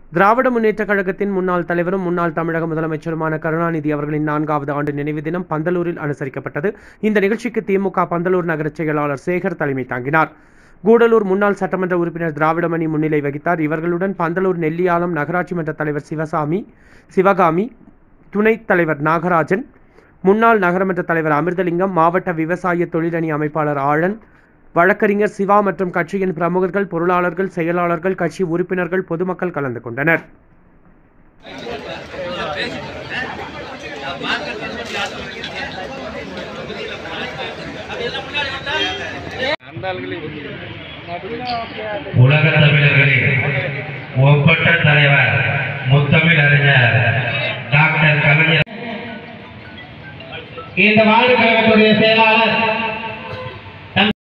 திராவிட முன்னேற்றக் கழகத்தின் முன்னாள் தலைவரும் முன்னாள் தமிழக முதலமைச்சருமான கருணாநிதி அவர்களின் 4வது ஆண்டு நினைவு தினம் பந்தலூரில் அனுசரிக்கப்பட்டது. இந்த நிகழ்ச்சிக்கு திமுக பந்தலூர் நகர செயலாளர் சேகர் தலைமை தாங்கினார். கூடலூர் முன்னாள் சட்டமன்ற உறுப்பினர் திராவிடமணி முன்னிலை வகித்தார். இவர்களுடன் பந்தலூர் நெல்லியாலம் நகராட்சி மன்ற தலைவர் சிவகாமி, துணைத் தலைவர் நாகராஜன், முன்னாள் நகரமன்ற தலைவர் அமிர்தலிங்கம், மாவட்ட விவசாய தொழிலணி அமைப்பாளர் ஆழன், வழக்கறிஞர் சிவா மற்றும் கட்சியின் பிரமுகர்கள், பொருளாளர்கள், செயலாளர்கள், கட்சி உறுப்பினர்கள், பொதுமக்கள் கலந்து கொண்டனர். உலக தமிழர்களின் ஒப்பற்ற தலைவர் முத்தமிழ் அறிஞர் டாக்டர் கலைஞர் இந்த வாழ்வு கழகத்துடைய செயலாளர்